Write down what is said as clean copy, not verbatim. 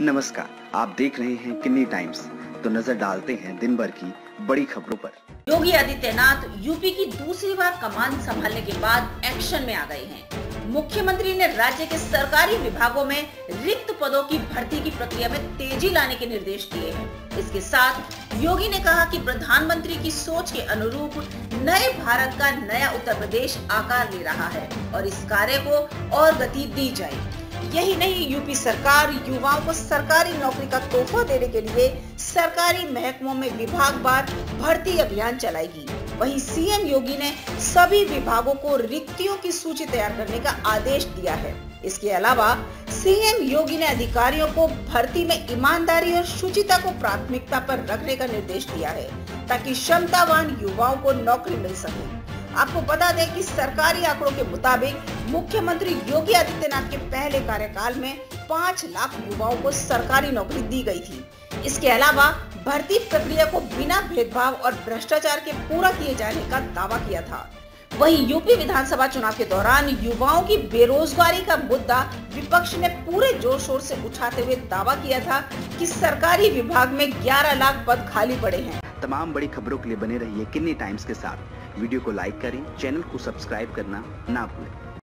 नमस्कार, आप देख रहे हैं किन्नी टाइम्स। तो नजर डालते हैं दिन भर की बड़ी खबरों पर। योगी आदित्यनाथ यूपी की दूसरी बार कमान संभालने के बाद एक्शन में आ गए हैं। मुख्यमंत्री ने राज्य के सरकारी विभागों में रिक्त पदों की भर्ती की प्रक्रिया में तेजी लाने के निर्देश दिए हैं। इसके साथ योगी ने कहा कि प्रधानमंत्री की सोच के अनुरूप नए भारत का नया उत्तर प्रदेश आकार ले रहा है और इस कार्य को और गति दी जाए। यही नहीं, यूपी सरकार युवाओं को सरकारी नौकरी का तोहफा देने के लिए सरकारी महकमों में विभागवार भर्ती अभियान चलाएगी। वहीं सीएम योगी ने सभी विभागों को रिक्तियों की सूची तैयार करने का आदेश दिया है। इसके अलावा सीएम योगी ने अधिकारियों को भर्ती में ईमानदारी और शुचिता को प्राथमिकता पर रखने का निर्देश दिया है ताकि क्षमतावान युवाओं को नौकरी मिल सके। आपको बता दें कि सरकारी आंकड़ों के मुताबिक मुख्यमंत्री योगी आदित्यनाथ के पहले कार्यकाल में 5 लाख युवाओं को सरकारी नौकरी दी गई थी। इसके अलावा भर्ती प्रक्रिया को बिना भेदभाव और भ्रष्टाचार के पूरा किए जाने का दावा किया था। वहीं यूपी विधानसभा चुनाव के दौरान युवाओं की बेरोजगारी का मुद्दा विपक्ष ने पूरे जोर शोर से उठाते हुए दावा किया था कि सरकारी विभाग में 11 लाख पद खाली पड़े हैं। तमाम बड़ी खबरों के लिए बने रहिए किन्नी टाइम्स के साथ। वीडियो को लाइक करें, चैनल को सब्सक्राइब करना ना भूलें।